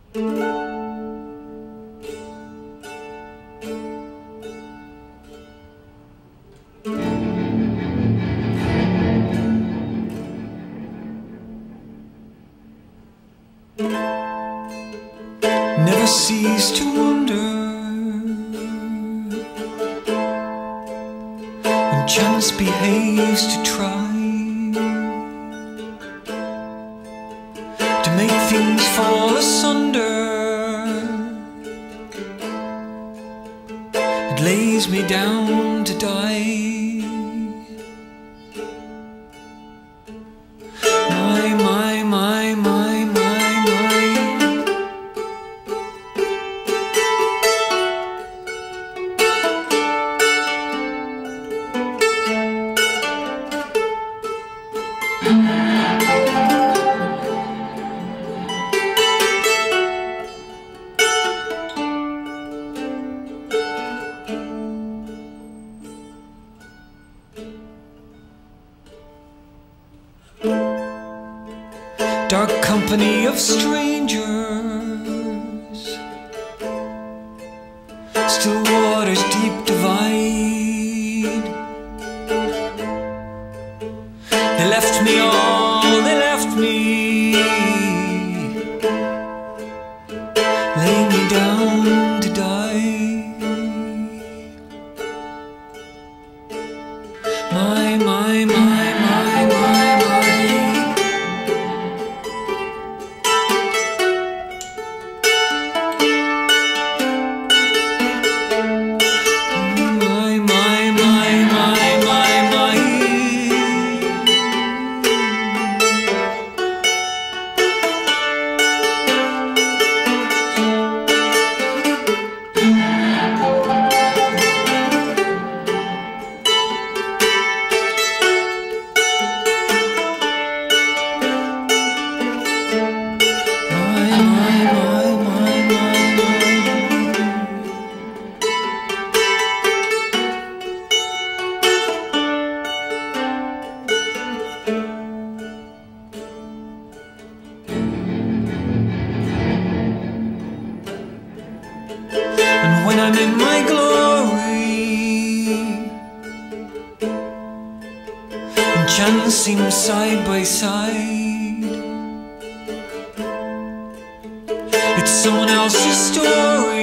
Never cease to wonder when chance behaves to try to make things fall asunder. It lays me down to die. Dark company of strangers, still waters deep divide. They left me all, they left me, lay me down to die. My, my, my, my, my, my. And when I'm in my glory and chance seems side by side, it's someone else's story.